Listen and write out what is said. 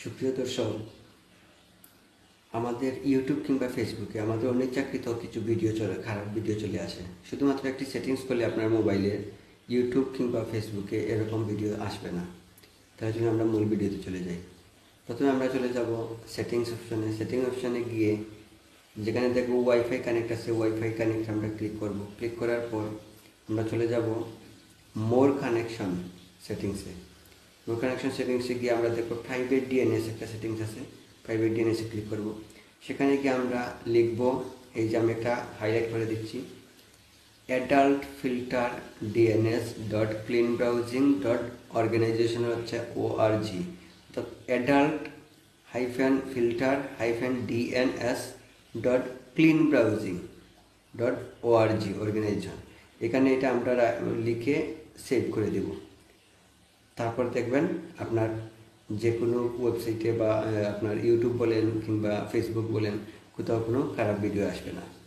সুপ্রিয় দর্শক, আমাদের ইউটিউব কিংবা ফেসবুকে আমাদের অনিচ্ছাকৃত কিছু খারাপ ভিডিও চলে আসে। শুধুমাত্র একটি সেটিংস করলে আপনার মোবাইলে ইউটিউব কিংবা ফেসবুকে এরকম ভিডিও আসবে না। তার জন্য আমরা মূল ভিডিওতে চলে যাই। প্রথমে আমরা চলে যাব সেটিংস অপশনে গিয়ে যেখানে দেখব ওয়াইফাই কানেক্ট আছে, ওয়াইফাই কানেক্ট আমরা ক্লিক করব। ক্লিক করার পর আমরা চলে যাব মোর কানেকশন সেটিংসে। মোর কানেকশন সেটিংসে গিয়ে আমরা দেখব প্রাইভেট ডিএনএস একটা সেটিংস আছে, প্রাইভেট ডিএনএসে ক্লিক করব। সেখানে গিয়ে আমরা লিখব, এই যে আমি একটা হাইলাইট করে দিচ্ছি, adult filter DNS dot clean browsing dot organisation হচ্ছে ORG, তো adult filter DNS dot clean browsing dot ORG organisation. এখানে এটা আমরা লিখে সেভ করে দেব। তারপর দেখবেন আপনার যে কোনো ওয়েবসাইটে বা আপনার ইউটিউব বলেন কিংবা ফেসবুক বলেন, কোথাও কোনো খারাপ ভিডিও আসবে না।